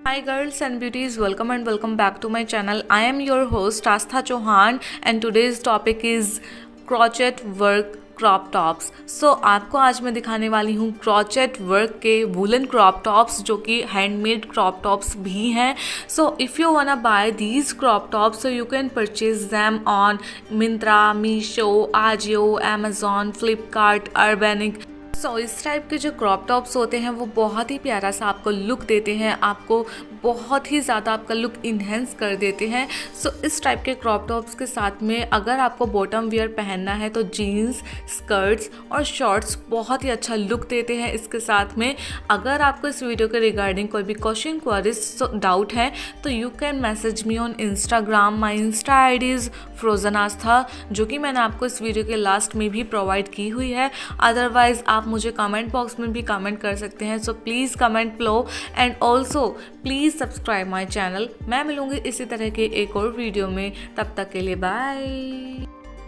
Hi girls and beauties, welcome back to my channel. I am your host Astha Chauhan and today's topic is crochet work crop tops. आपको आज मैं दिखाने वाली हूँ crochet work के woollen crop tops जो कि handmade crop tops भी हैं। If you wanna buy these crop tops you can purchase them on Myntra, Meesho, Ajio, Amazon, Flipkart, Urbanic. इस टाइप के जो क्रॉप टॉप्स होते हैं वो बहुत ही प्यारा सा आपको लुक देते हैं, आपको बहुत ही ज़्यादा आपका लुक इन्हेंस कर देते हैं। इस टाइप के क्रॉप टॉप्स के साथ में अगर आपको बॉटम वियर पहनना है तो जीन्स, स्कर्ट्स और शॉर्ट्स बहुत ही अच्छा लुक देते हैं। इसके साथ में अगर आपको इस वीडियो के रिगार्डिंग कोई भी क्वेश्चन, क्वेरीज, डाउट है तो you can message me on Instagram. My insta ID is frozen Aastha, जो कि मैंने आपको इस वीडियो के लास्ट में भी प्रोवाइड की हुई है। अदरवाइज़ आप मुझे कमेंट बॉक्स में भी कमेंट कर सकते हैं। प्लीज़ कमेंट लो and also please subscribe my channel. मैं मिलूँगी इसी तरह के एक और वीडियो में, तब तक के लिए bye.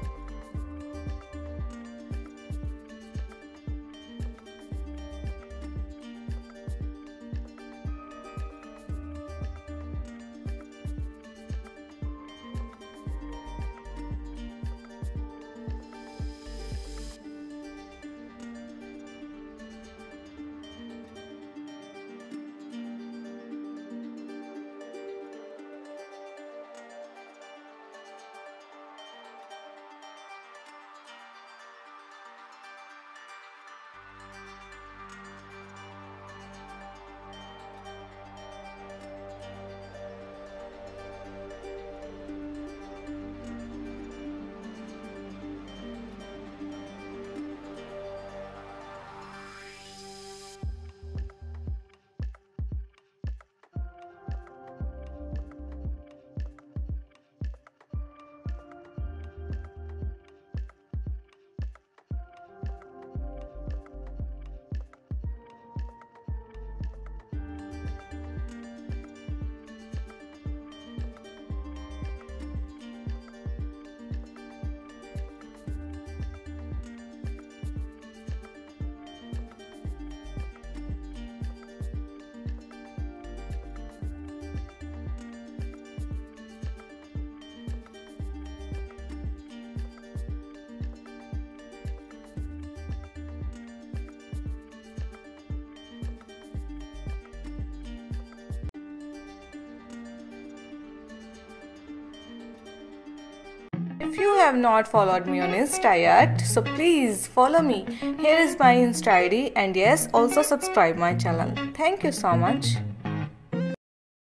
If you have not followed me on Insta yet, so please follow me. Here is my Insta ID and yes, also subscribe my channel. Thank you so much.